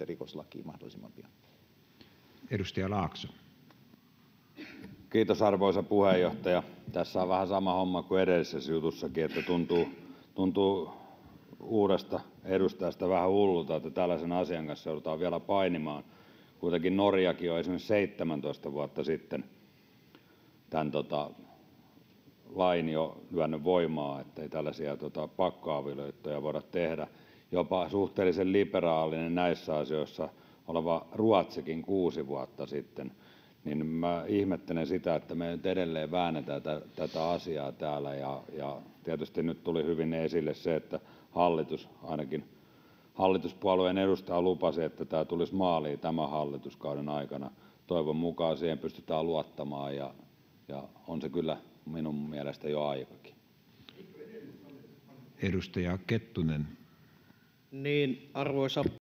sitten rikoslakiin mahdollisimman pian. Edustaja Laakso. Kiitos, arvoisa puheenjohtaja! Tässä on vähän sama homma kuin edellisessä jutussakin, että tuntuu uudesta edustajasta vähän hullulta, että tällaisen asian kanssa joudutaan vielä painimaan. Kuitenkin Norjakin on esimerkiksi 17 vuotta sitten tämän lain jo lyönyt voimaan, ettei tällaisia pakkoavioliittoja voida tehdä. Jopa suhteellisen liberaalinen näissä asioissa oleva Ruotsikin 6 vuotta sitten. Niin mä ihmettelen sitä, että me nyt edelleen väännetään tätä asiaa täällä. Ja tietysti nyt tuli hyvin esille se, että ainakin hallituspuolueen edustaja lupasi, että tämä tulisi maaliin tämän hallituskauden aikana. Toivon mukaan siihen pystytään luottamaan ja on se kyllä minun mielestä jo aikakin. Edustaja Kettunen. Niin, arvoisa